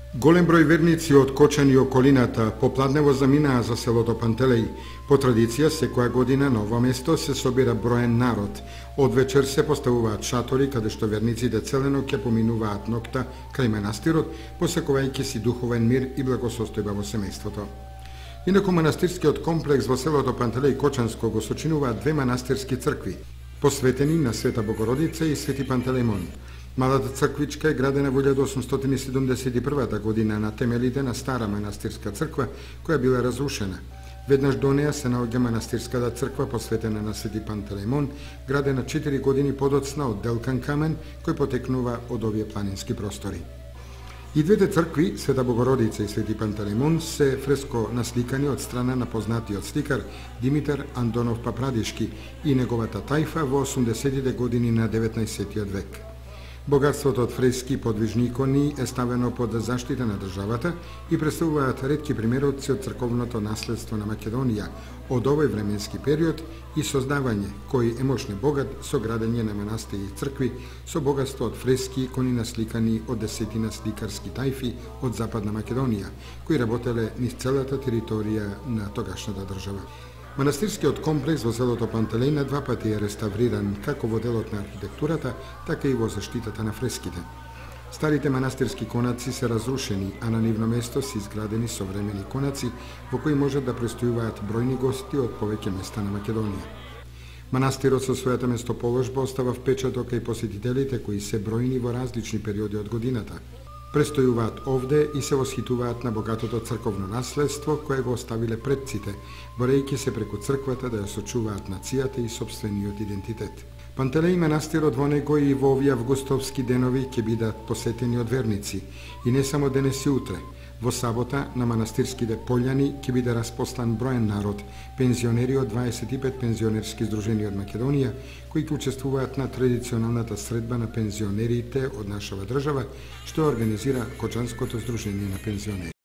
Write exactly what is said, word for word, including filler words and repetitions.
Голем број верници од Кочан и околината попладнево заминаа за селото Пантелеј. По традиција, секоја година на ова место се собира броен народ. Од вечер се поставуваат шатори каде што верниците целено ќе поминуваат ноќта крај манастирот, посакувајќи си духовен мир и благосостојба во семејството. Инаку манастирскиот комплекс во селото Пантелеј Кочанско го сочинуваат две манастирски цркви, посветени на Света Богородица и Свети Пантелеймон. Малата црквичка е градена во илјада осумстотини седумдесет и прва година на темелите на стара манастирска црква, која била разрушена. Веднаш до неа се наоѓа манастирската црква посветена на Свети Пантелеймон, градена четири години подоцна од делкан камен, кој потекнува од овие планински простори. И двете цркви, Света Богородица и Свети Пантелеймон, се фреско насликани од страна на познатиот сликар Димитар Андонов Папрадишки и неговата тајфа во осумдесетите години на деветнаесеттиот век. Богатството од фрески и подвижни икони е ставено под заштита на државата и представуваат ретки примероци од црковното наследство на Македонија од овој временски период и создавање кој е мощно богат со градење на манастири и цркви со богатство од фрески и икони насликани од десетина сликарски тајфи од Западна Македонија, кои работеле низ целата територија на тогашната држава. Манастирскиот комплекс во селото Пантелеј на два пати е реставриран како во делот на архитектурата, така и во заштитата на фреските. Старите манастирски конаци се разрушени, а на нивно место се изградени современи конаци во кои можат да престојуваат бројни гости од повеќе места на Македонија. Манастирот со својата местоположба остава впечаток и посетителите кои се бројни во различни периоди од годината. Престојуваат овде и се восхитуваат на богатото црковно наследство кое го оставиле предците, борејќи се преку црквата да ја сочуваат нацијата и сопствениот идентитет. Пантелеј манастирот во него и во овие августовски денови ќе бидат посетени од верници, и не само денес и утре. Во сабота на манастирските пољани ќе биде распослан броен народ, пензионери од дваесет и пет пензионерски здруженија од Македонија, кои ќе учествуваат на традиционалната средба на пензионерите од нашава држава, што организира Кочанското здружение на пензионери.